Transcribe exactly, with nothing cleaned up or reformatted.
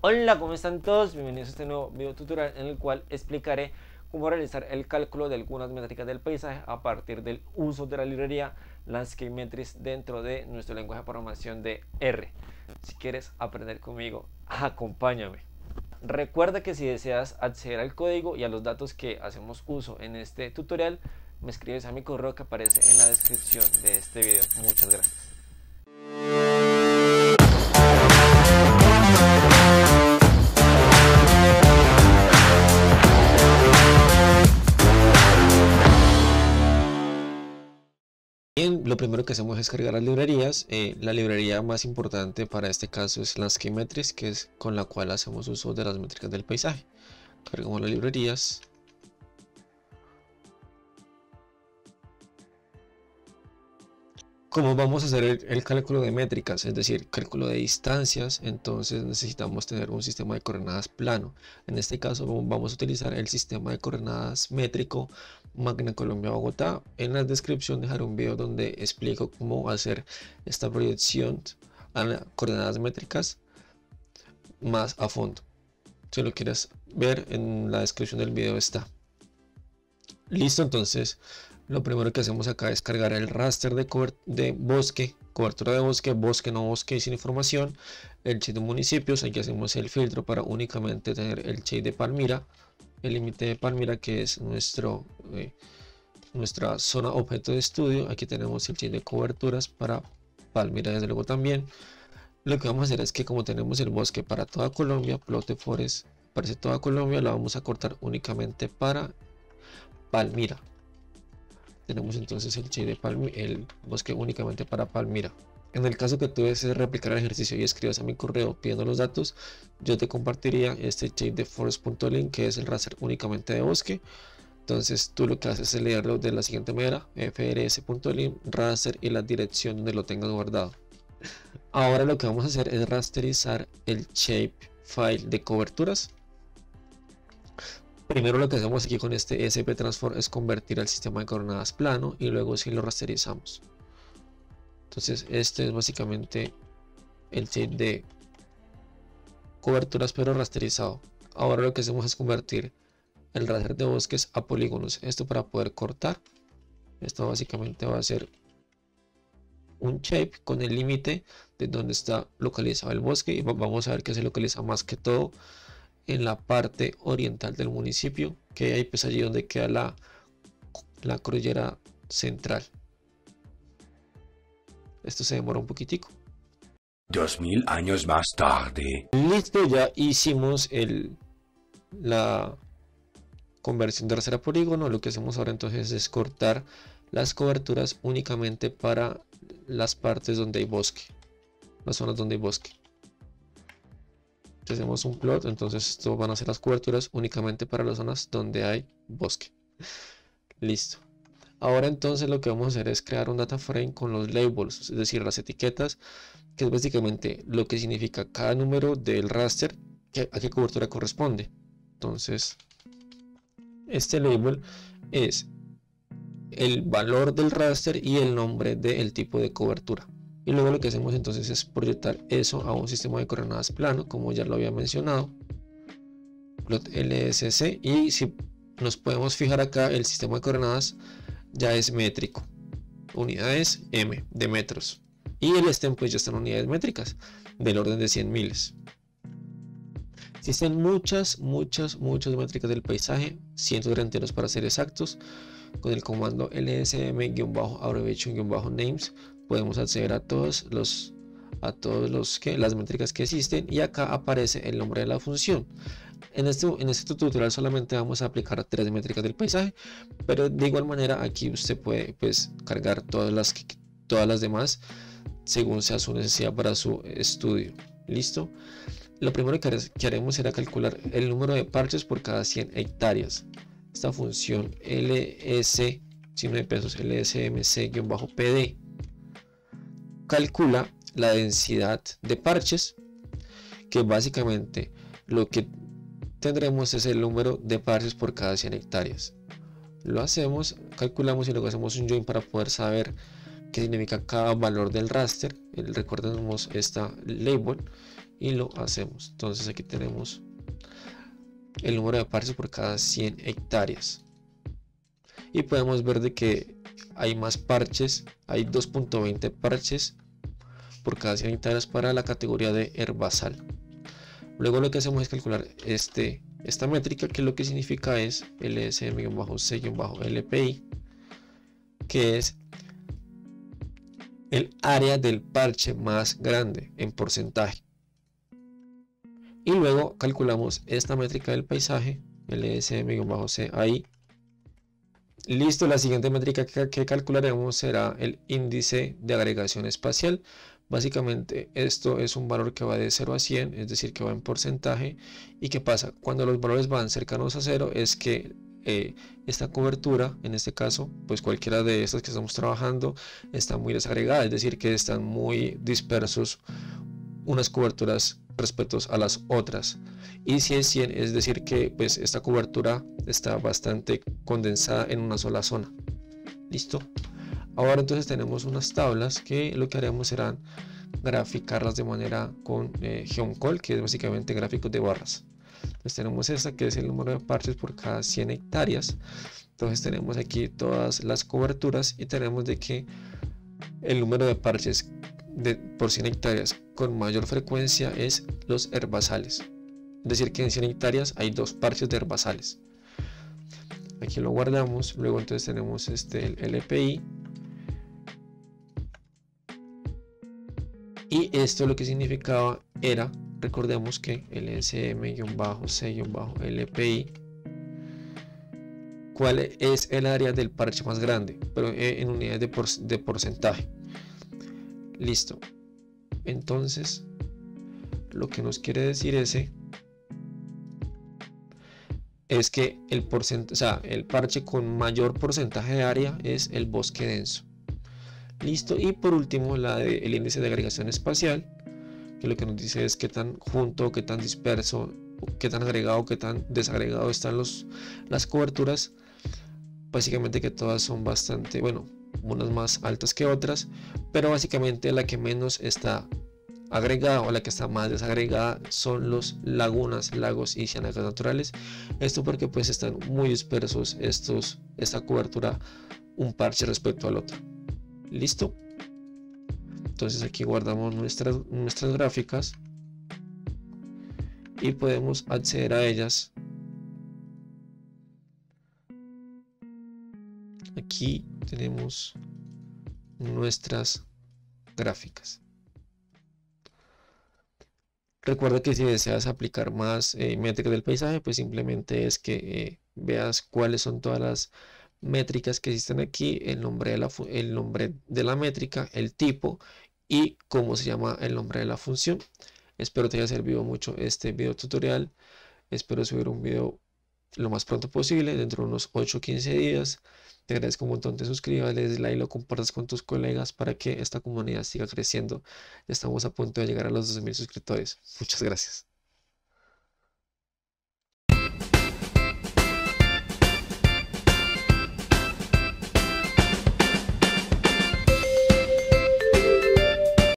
Hola, ¿cómo están todos? Bienvenidos a este nuevo video tutorial en el cual explicaré cómo realizar el cálculo de algunas métricas del paisaje a partir del uso de la librería Landscape Metrics dentro de nuestro lenguaje de programación de R. Si quieres aprender conmigo, acompáñame. Recuerda que si deseas acceder al código y a los datos que hacemos uso en este tutorial, me escribes a mi correo que aparece en la descripción de este video. Muchas gracias. Bien, lo primero que hacemos es cargar las librerías. Eh, la librería más importante para este caso es Landscape Metrics, que es con la cual hacemos uso de las métricas del paisaje. Cargamos las librerías. Como vamos a hacer el, el cálculo de métricas, es decir, cálculo de distancias, entonces necesitamos tener un sistema de coordenadas plano. En este caso vamos a utilizar el sistema de coordenadas métrico Magna Colombia Bogotá. En la descripción dejaré un video donde explico cómo hacer esta proyección a las coordenadas métricas más a fondo. Si lo quieres ver, en la descripción del video está. Listo, entonces lo primero que hacemos acá es cargar el raster de, de bosque, cobertura de bosque, bosque no bosque sin información, el check de municipios. Aquí hacemos el filtro para únicamente tener el check de Palmira, el límite de Palmira, que es nuestro eh, nuestra zona objeto de estudio. Aquí tenemos el check de coberturas para Palmira, desde luego también. Lo que vamos a hacer es que, como tenemos el bosque para toda Colombia, plot forest parece toda Colombia, la vamos a cortar únicamente para Palmira. Tenemos entonces el check de Palmira, el bosque únicamente para Palmira. En el caso que tú desees replicar el ejercicio y escribas a mi correo pidiendo los datos, yo te compartiría este check de forest.link, que es el raster únicamente de bosque. Entonces tú lo que haces es leerlo de la siguiente manera: frs.link raster y la dirección donde lo tengas guardado. Ahora lo que vamos a hacer es rasterizar el shape file de coberturas. Primero lo que hacemos aquí con este S P transform es convertir al sistema de coordenadas plano y luego sí lo rasterizamos. Entonces este es básicamente el shape de coberturas pero rasterizado. Ahora lo que hacemos es convertir el raster de bosques a polígonos. Esto para poder cortar. Esto básicamente va a ser un shape con el límite de donde está localizado el bosque, y vamos a ver que se localiza más que todo en la parte oriental del municipio, que hay pues allí donde queda la, la cordillera central. Esto se demora un poquitico. Dos mil años más tarde. Listo, ya hicimos el, la conversión de raster a polígono. Lo que hacemos ahora entonces es cortar las coberturas únicamente para las partes donde hay bosque, las zonas donde hay bosque. Hacemos un plot, entonces esto van a ser las coberturas únicamente para las zonas donde hay bosque. Listo. Ahora entonces lo que vamos a hacer es crear un data frame con los labels, es decir, las etiquetas, que es básicamente lo que significa cada número del raster, que, a qué cobertura corresponde. Entonces este label es el valor del raster y el nombre del tipo de cobertura. Y luego lo que hacemos entonces es proyectar eso a un sistema de coordenadas plano, como ya lo había mencionado, plot L S C. Y si nos podemos fijar acá, el sistema de coordenadas ya es métrico, unidades M de metros, y el stem pues ya están unidades métricas del orden de cien miles. Existen muchas, muchas, muchas métricas del paisaje, cientos de enteros para ser exactos. Con el comando lsm-abbreviation-names podemos acceder a todos los a todos los que las métricas que existen, y acá aparece el nombre de la función. En este, en este tutorial solamente vamos a aplicar tres métricas del paisaje, pero de igual manera aquí usted puede pues cargar todas las todas las demás según sea su necesidad para su estudio. Listo. Lo primero que haremos será calcular el número de parches por cada cien hectáreas. Esta función ls, signo de pesos, lsmc-pd, calcula la densidad de parches, que básicamente lo que tendremos es el número de parches por cada cien hectáreas. Lo hacemos, calculamos y luego hacemos un join para poder saber qué significa cada valor del raster. Recordemos esta label y lo hacemos. Entonces aquí tenemos el número de parches por cada cien hectáreas y podemos ver de que hay más parches, hay dos punto veinte parches por cada cien hectáreas para la categoría de herbazal. Luego lo que hacemos es calcular este, esta métrica, que lo que significa es L S M-C-L P I, que es el área del parche más grande en porcentaje. Y luego calculamos esta métrica del paisaje, L S M-C A I. Listo, la siguiente métrica que, que calcularemos será el índice de agregación espacial. Básicamente esto es un valor que va de cero a cien, es decir, que va en porcentaje. ¿Y qué pasa? Cuando los valores van cercanos a cero es que eh, esta cobertura, en este caso, pues cualquiera de estas que estamos trabajando, está muy desagregada, es decir, que están muy dispersos unas coberturas respecto a las otras. Y si es cien, es decir, que pues esta cobertura está bastante condensada en una sola zona. ¿Listo? Ahora entonces tenemos unas tablas que lo que haremos serán graficarlas de manera con eh, geoncol, que es básicamente gráficos de barras. Entonces tenemos esta que es el número de parches por cada cien hectáreas. Entonces tenemos aquí todas las coberturas y tenemos de que el número de parches de, por cien hectáreas con mayor frecuencia es los herbazales. Es decir, que en cien hectáreas hay dos parches de herbazales. Aquí lo guardamos. Luego entonces tenemos este el L P I. Y esto lo que significaba era, recordemos que el L S M-C-L P I, cuál es el área del parche más grande, pero en unidades de, por, de porcentaje. Listo. Entonces, lo que nos quiere decir ese es que el, porcent o sea, el parche con mayor porcentaje de área es el bosque denso. Listo. Y por último, la de, el índice de agregación espacial, que lo que nos dice es qué tan junto, qué tan disperso, qué tan agregado, qué tan desagregado están los, las coberturas. Básicamente que todas son bastante, bueno, unas más altas que otras, pero básicamente la que menos está agregada o la que está más desagregada son los lagunas, lagos y ciénagas naturales. Esto porque pues están muy dispersos estos, esta cobertura, un parche respecto al otro. Listo. Entonces aquí guardamos nuestras, nuestras gráficas y podemos acceder a ellas. Aquí tenemos nuestras gráficas. Recuerda que si deseas aplicar más eh, métricas del paisaje, pues simplemente es que eh, veas cuáles son todas las métricas que existen aquí, el nombre de la, el nombre de la métrica, el tipo y cómo se llama el nombre de la función. Espero te haya servido mucho este video tutorial. Espero subir un video lo más pronto posible, dentro de unos ocho o quince días. Te agradezco un montón, te suscribas, le des like, lo compartas con tus colegas para que esta comunidad siga creciendo. Ya estamos a punto de llegar a los dos mil suscriptores. Muchas gracias.